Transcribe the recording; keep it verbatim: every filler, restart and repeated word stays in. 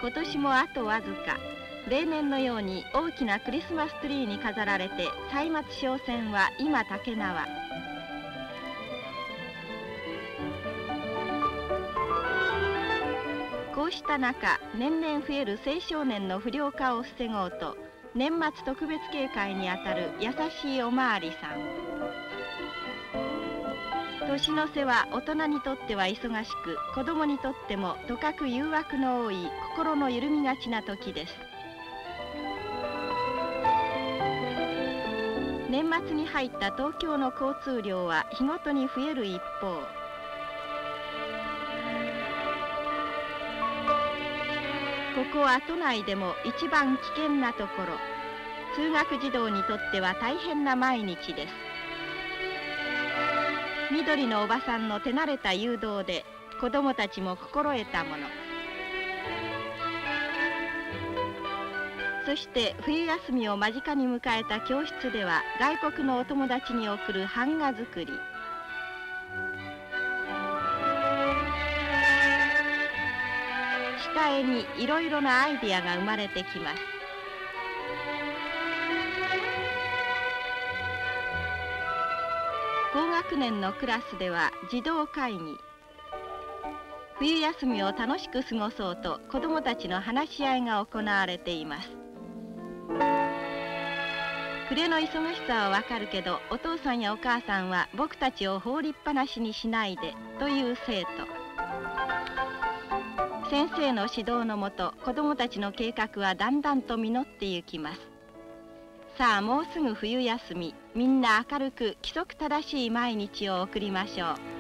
今年もあとわずか。例年のように大きなクリスマスツリーに飾られて、歳末商戦は今竹縄。こうした中、年々増える青少年の不良化を防ごうと、年末特別警戒にあたる優しいおまわりさん。年の瀬は大人にとっては忙しく、子供にとってもとかく誘惑の多い心の緩みがちな時です。年末に入った東京の交通量は日ごとに増える一方、ここは都内でも一番危険なところ。通学児童にとっては大変な毎日です。緑のおばさんの手慣れた誘導で子どもたちも心得たもの。そして冬休みを間近に迎えた教室では、外国のお友達に送る版画作り。下絵にいろいろなアイデアが生まれてきます。高学年のクラスでは児童会議。冬休みを楽しく過ごそうと子どもたちの話し合いが行われています。暮れの忙しさはわかるけど、お父さんやお母さんは僕たちを放りっぱなしにしないでという生徒。先生の指導のもと、子どもたちの計画はだんだんと実ってゆきます。さあ、もうすぐ冬休み。みんな明るく規則正しい毎日を送りましょう。